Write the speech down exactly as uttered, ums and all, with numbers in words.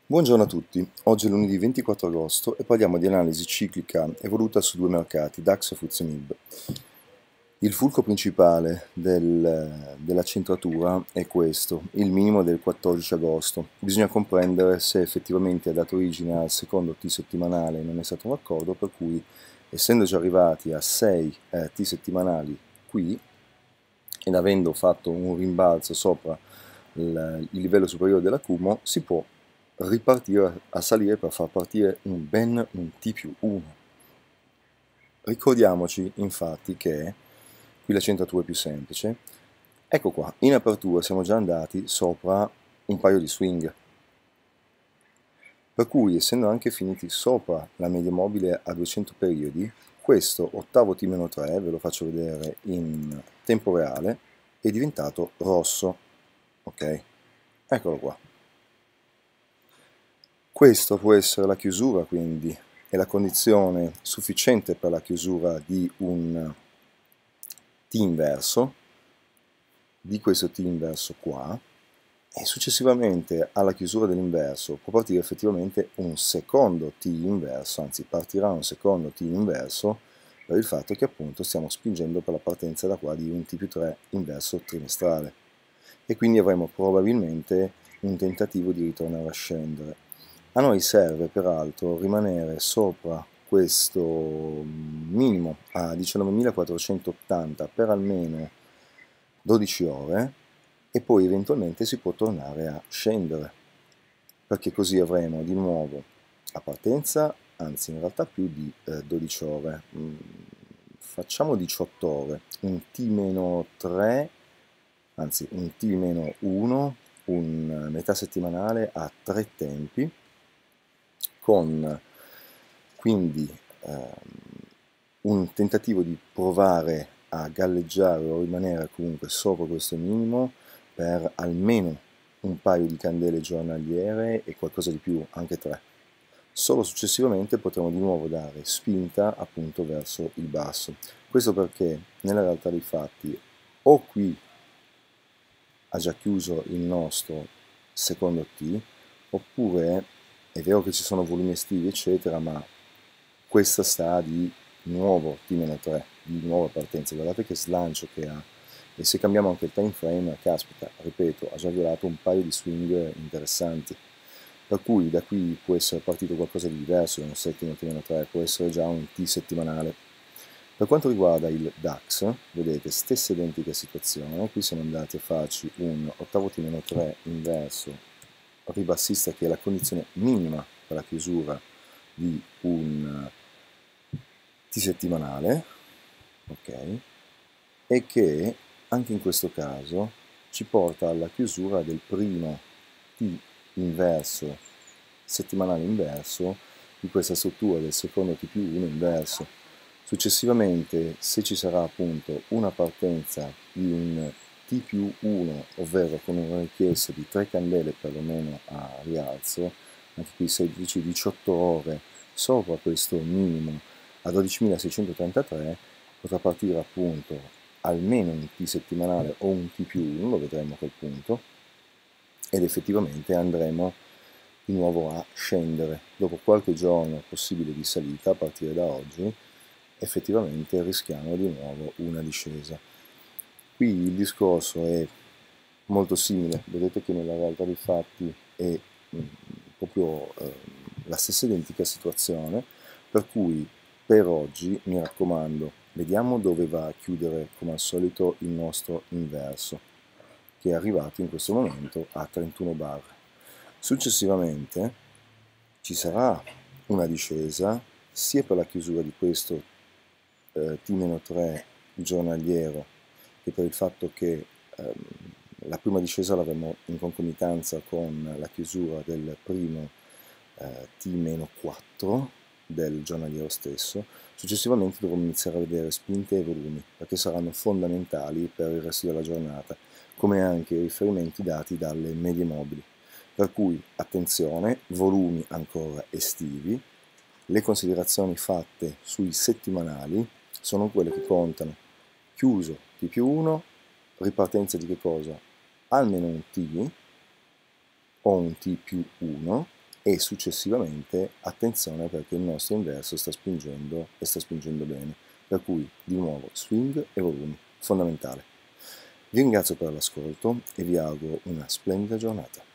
Buongiorno a tutti, oggi è lunedì ventiquattro agosto e parliamo di analisi ciclica evoluta su due mercati, DAX e FTSE MIB. Il fulcro principale del, della centratura è questo, il minimo del quattordici agosto. Bisogna comprendere se effettivamente ha dato origine al secondo T settimanale e non è stato un accordo, per cui essendo già arrivati a sei eh, T settimanali qui ed avendo fatto un rimbalzo sopra il, il livello superiore dell'accumulo, si può ripartire a salire per far partire un ben un T più uno. Ricordiamoci infatti che, qui la centratura è più semplice, ecco qua, in apertura siamo già andati sopra un paio di swing, per cui essendo anche finiti sopra la media mobile a duecento periodi, questo ottavo T meno tre, ve lo faccio vedere in tempo reale, è diventato rosso, ok? Eccolo qua. Questa può essere la chiusura, quindi è la condizione sufficiente per la chiusura di un T inverso, di questo T inverso qua, e successivamente alla chiusura dell'inverso può partire effettivamente un secondo T inverso, anzi partirà un secondo T inverso per il fatto che appunto stiamo spingendo per la partenza da qua di un T più tre inverso trimestrale e quindi avremo probabilmente un tentativo di ritornare a scendere. A noi serve peraltro rimanere sopra questo minimo a diciannovemilaquattrocentottanta per almeno dodici ore e poi eventualmente si può tornare a scendere, perché così avremo di nuovo a partenza, anzi in realtà più di eh, dodici ore, mm, facciamo diciotto ore, un T meno tre, anzi un T meno uno, un metà settimanale a tre tempi, con quindi ehm, un tentativo di provare a galleggiare o rimanere comunque sopra questo minimo per almeno un paio di candele giornaliere e qualcosa di più, anche tre. Solo successivamente potremo di nuovo dare spinta appunto verso il basso. Questo perché nella realtà dei fatti o qui ha già chiuso il nostro secondo T, oppure è vero che ci sono volumi estivi eccetera, ma questa sta di nuovo T meno tre, di nuova partenza. Guardate che slancio che ha, e se cambiamo anche il time frame, caspita, ripeto, ha già violato un paio di swing interessanti, per cui da qui può essere partito qualcosa di diverso, da un settimo T meno tre, può essere già un T settimanale. Per quanto riguarda il DAX, vedete, stessa identica situazione, qui siamo andati a farci un ottavo T meno tre inverso ribassista, che è la condizione minima per la chiusura di un T settimanale, ok, e che anche in questo caso ci porta alla chiusura del primo T inverso, settimanale inverso, di questa struttura del secondo T più uno inverso. Successivamente, se ci sarà appunto una partenza di un T più uno, ovvero con una richiesta di tre candele perlomeno a rialzo, anche qui sedici diciotto ore sopra questo minimo a dodicimilaseicentotrentatré, potrà partire appunto almeno un T settimanale o un T più uno, lo vedremo a quel punto, ed effettivamente andremo di nuovo a scendere. Dopo qualche giorno possibile di salita a partire da oggi, effettivamente rischiamo di nuovo una discesa. Qui il discorso è molto simile, vedete che nella realtà dei fatti è mh, proprio eh, la stessa identica situazione, per cui per oggi mi raccomando, vediamo dove va a chiudere come al solito il nostro inverso, che è arrivato in questo momento a trentuno barre. Successivamente ci sarà una discesa sia per la chiusura di questo eh, T meno tre giornaliero che per il fatto che ehm, la prima discesa l'avremo in concomitanza con la chiusura del primo eh, T meno quattro del giornaliero stesso. Successivamente dovremo iniziare a vedere spinte e volumi, perché saranno fondamentali per il resto della giornata, come anche i riferimenti dati dalle medie mobili. Per cui attenzione, volumi ancora estivi, le considerazioni fatte sui settimanali sono quelle che contano. Chiuso T più uno, ripartenza di che cosa? Almeno un T o un T più uno, e successivamente attenzione perché il nostro inverso sta spingendo e sta spingendo bene, per cui di nuovo swing e volumi, fondamentale. Vi ringrazio per l'ascolto e vi auguro una splendida giornata.